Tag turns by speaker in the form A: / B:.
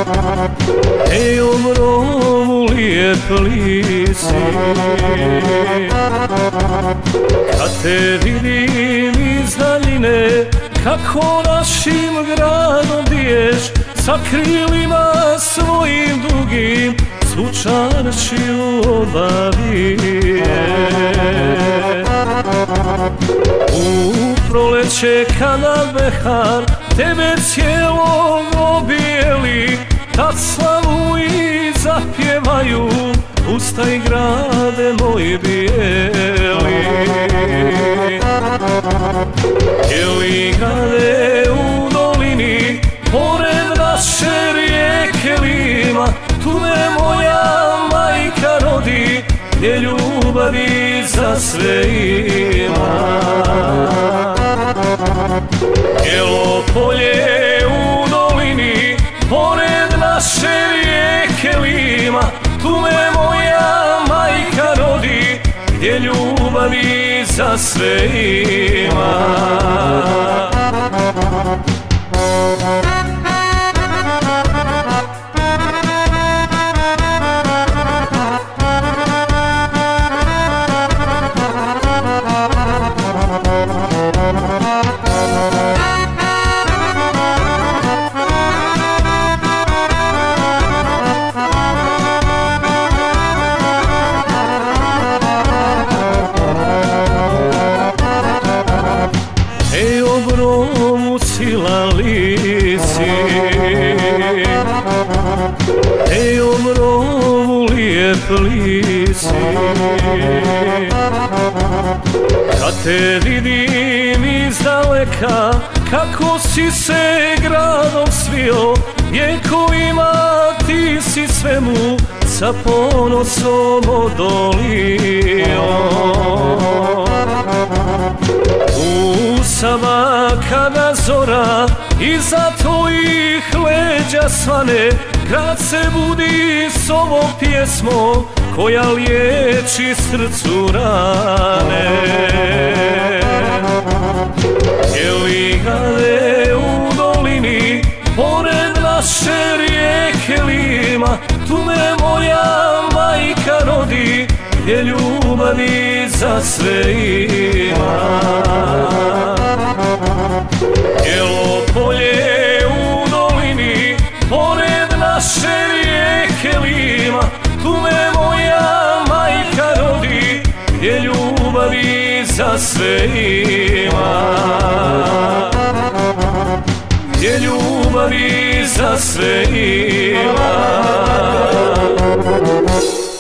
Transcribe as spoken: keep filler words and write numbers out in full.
A: Ej, o brovu lijep lisi, kad te vidim iz daljine, kako našim gradom biješ, sa krilima svojim dugim, zvučarčiju obavije. U proleće kada behar tebe cijelog objeli, tad slavu i zapjevaju ustaj grade moj bijeli. Bijeli grade u dolini, pored naše rijeke Lima, tu me moja majka rodi, gdje ljubavi za sve ima. Bijelo polje u dolini, pored naše rijeke Lima, tu me moja majka rodi, gdje ljubavi za sve ima. Ej, o brovu silali si, ej, o brovu lijep lisi, kad te vidim iz daleka, kako si se gradom svio, vjekovima ti si svemu sa ponosom odolio. U sama kada zora iza tvojih leđa svane, grad se budi s ovom pjesmom koja liječi srcu rane. Bijeli grade u dolini, pored naše rijeke Lima, tu me moja majka rodi, gdje ljubavi za sve ima. Bijelo polje u dolini, pored naše rijeke Lima, tu me moja majka rodi, gdje ljubavi za sve ima. Gdje ljubavi za sve ima.